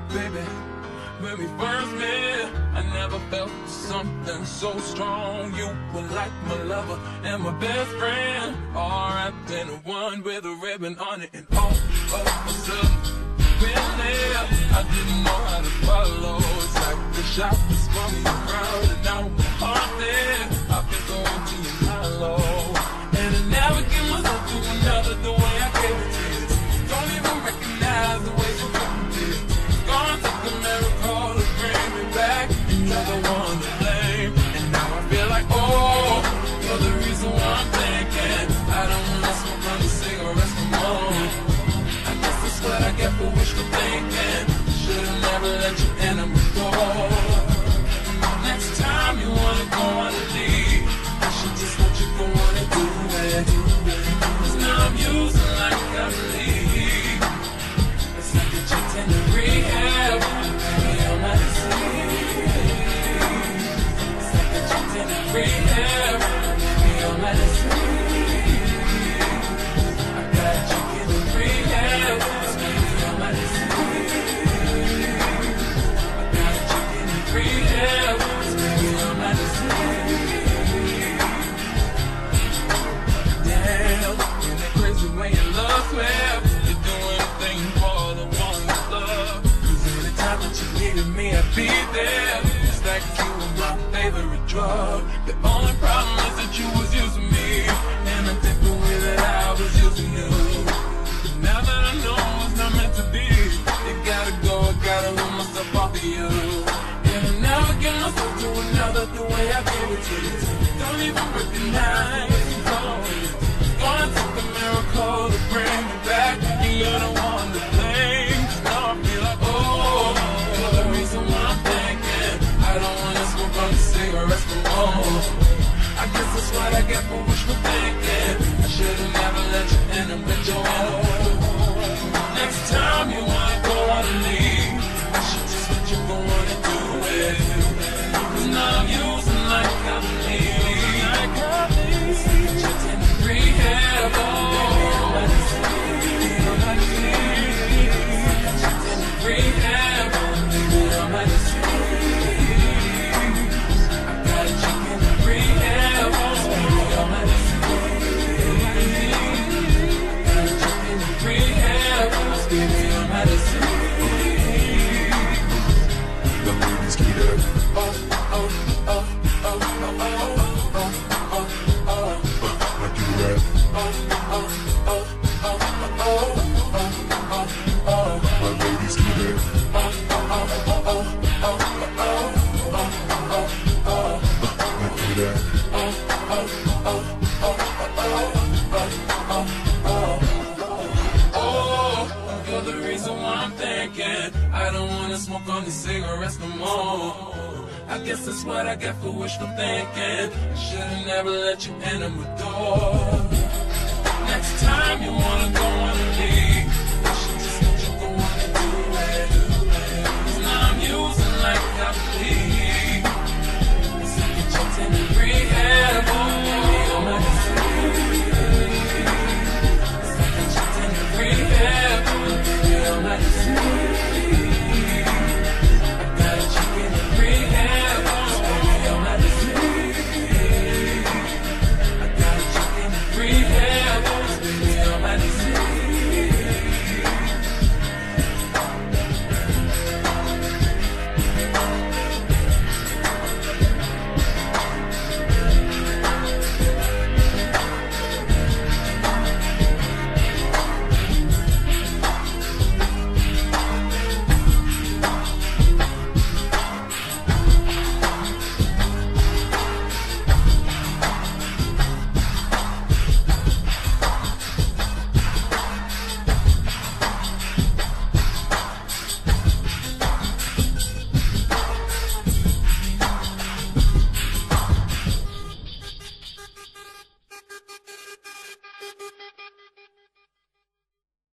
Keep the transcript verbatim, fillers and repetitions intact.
baby, when we first met, I never felt something so strong. You were like my lover and my best friend, all wrapped in one with a ribbon on it. And all of a sudden, when there, I didn't know how to follow. It's like the shot was from the crowd, and now my heart there. I've been going to you hollow, and I never give myself to another the way I gave it to you. Don't even recognize the way you fucking did. Gone took a miracle to bring me back. You're the one to blame, and now I feel like, oh, you're the reason why I'm thinking I don't wanna smoke on the cigarettes no more. I guess that's what I get for wishful thinking. Should've never let you in on my door. Next time you wanna go on a leave, I should just let you go on and do it. Cause now I'm using like I believe. It's like a chick in the rehab, baby, I'm not the same. It's like a chick in the rehab, baby, I'm not the same. I got a chick in the rehab, baby, I'm not the same. I got a chick in the rehab, baby, I'm not the same. Damn, in that crazy way your love swear, you do anything for the one you love. Cause anytime that you needed me, I'd be there. It's like you were my favorite drug. The only problem is that you was using me, and I think the way that I was using you. Now that I know it's not meant to be, you gotta go, I gotta lose myself off of you. And I never give myself to another the way I gave it to you. Don't even recognize it. Gonna take a miracle to bring me back. You're the one to blame. Now I feel like, oh, you're the reason why I'm thinking I don't wanna smoke on the cigarettes no more. I guess that's what I get for wishful thinking. I should've never let you in and with your own. Next time you wanna go on and leave, I should just let you go on and do it. Cause now I'm using like I believe. Like I believe. It's like a in the rehab, oh, baby, I'm not the same. I'm not the same. It's like a in the rehab, baby, I'm not the same. I got a chick in the rehab, baby, I'm not the same. I got a chick in the rehab, baby, I'm not the same. The ladies get up. Oh, oh, oh, oh, oh, oh, oh, oh, oh, oh. Like you rap. My ladies get up. Like you rap. Oh, you're the reason why I'm thinking I don't wanna smoke on these cigarettes no more. I guess that's what I get for wishful thinking. Should've never let you in on my door. Next time you wanna go on a leave,